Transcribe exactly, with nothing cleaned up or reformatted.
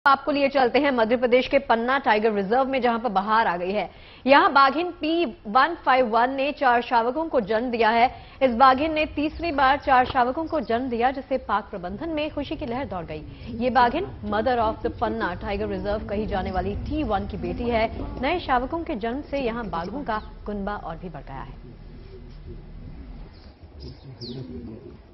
आपको लिए चलते हैं मध्य प्रदेश के पन्ना टाइगर रिजर्व में, जहां पर बहार आ गई है। यहां बाघिन पी एक सौ इक्यावन ने चार शावकों को जन्म दिया है। इस बाघिन ने तीसरी बार चार शावकों को जन्म दिया, जिससे पाक प्रबंधन में खुशी की लहर दौड़ गई। ये बाघिन mother of the Panna tiger reserve कही जाने वाली टी वन की बेटी है। नए शावकों के जन्म से यहां बाघों का कुनबा और भी बढ़ गया है।